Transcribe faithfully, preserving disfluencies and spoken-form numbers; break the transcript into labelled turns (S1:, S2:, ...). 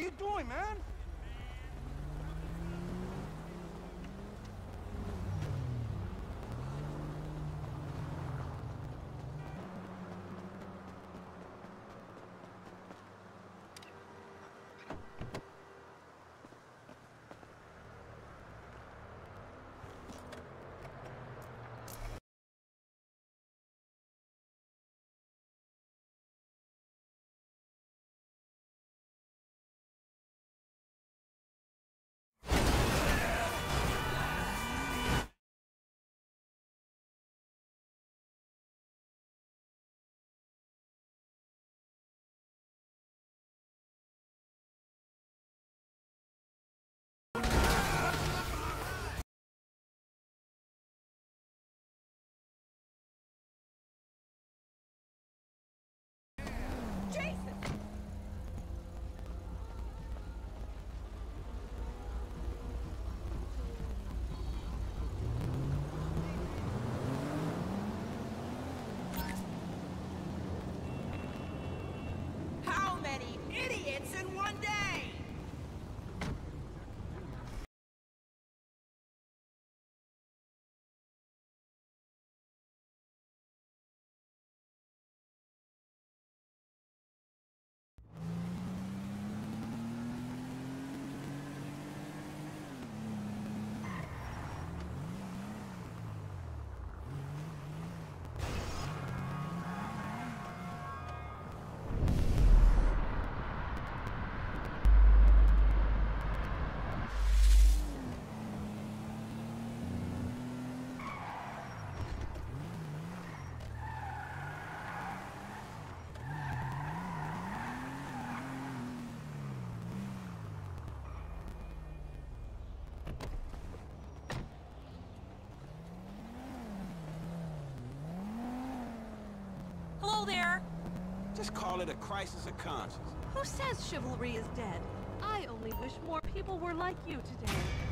S1: are you doing, man?
S2: Idiots in one day!
S3: Hello there!
S1: Just call it a crisis of conscience.
S3: Who says chivalry is dead? I only wish more people were like you today.